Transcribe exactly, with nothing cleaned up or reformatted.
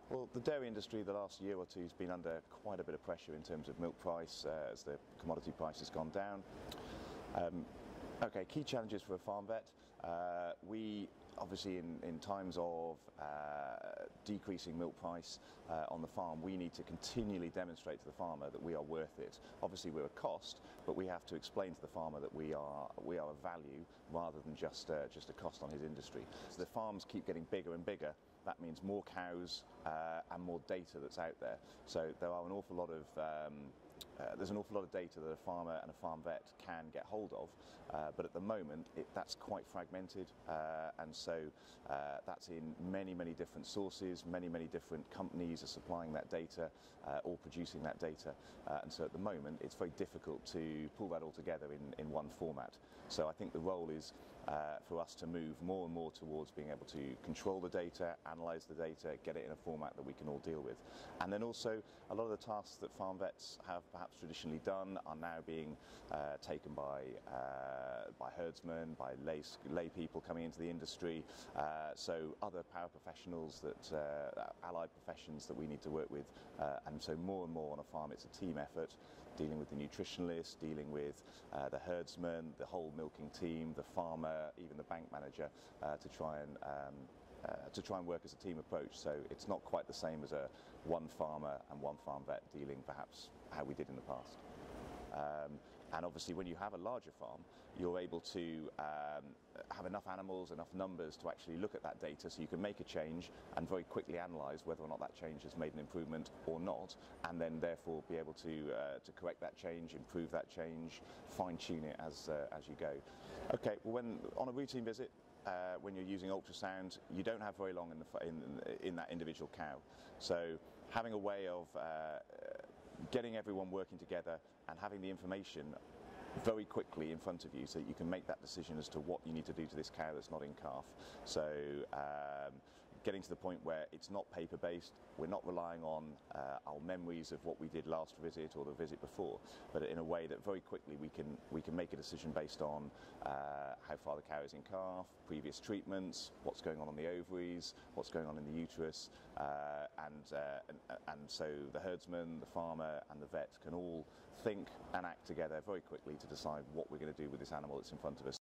Well, the dairy industry the last year or two has been under quite a bit of pressure in terms of milk price uh, as the commodity price has gone down. Um, okay, key challenges for a farm vet. Uh, we obviously in, in times of uh, decreasing milk price uh, on the farm, we need to continually demonstrate to the farmer that we are worth it. Obviously we're a cost, but we have to explain to the farmer that we are we are a value rather than just uh, just a cost on his industry. So the farms keep getting bigger and bigger. That means more cows uh, and more data that's out there. So there are an awful lot of um, Uh, there's an awful lot of data that a farmer and a farm vet can get hold of, uh, but at the moment it, that's quite fragmented, uh, and so uh, that's in many, many different sources. Many, many different companies are supplying that data uh, or producing that data, uh, and so at the moment it's very difficult to pull that all together in, in one format. So I think the role is uh, for us to move more and more towards being able to control the data, analyse the data, get it in a format that we can all deal with. And then also a lot of the tasks that farm vets have perhaps traditionally done are now being uh, taken by uh, by herdsmen, by lay, lay people coming into the industry, uh, so other paraprofessionals, that uh, allied professions that we need to work with, uh, and so more and more on a farm it's a team effort, dealing with the nutritionist, dealing with uh, the herdsman, the whole milking team, the farmer, even the bank manager, uh, to try and um, Uh, to try and work as a team approach. So it's not quite the same as a one farmer and one farm vet dealing perhaps how we did in the past. Um, and obviously when you have a larger farm, you're able to um, have enough animals, enough numbers to actually look at that data, so you can make a change and very quickly analyse whether or not that change has made an improvement or not, and then therefore be able to uh, to correct that change, improve that change, fine-tune it as uh, as you go. Okay, well, when on a routine visit, Uh, when you're using ultrasound, you don't have very long in, the, in, in that individual cow. So having a way of uh, getting everyone working together and having the information very quickly in front of you, so that you can make that decision as to what you need to do to this cow that's not in calf. So um, getting to the point where it's not paper based, we're not relying on uh, our memories of what we did last visit or the visit before, but in a way that very quickly we can we can make a decision based on uh, how far the cow is in calf, previous treatments, what's going on on the ovaries, what's going on in the uterus, uh, and, uh, and and so the herdsman, the farmer and the vet can all think and act together very quickly to decide what we're going to do with this animal that's in front of us.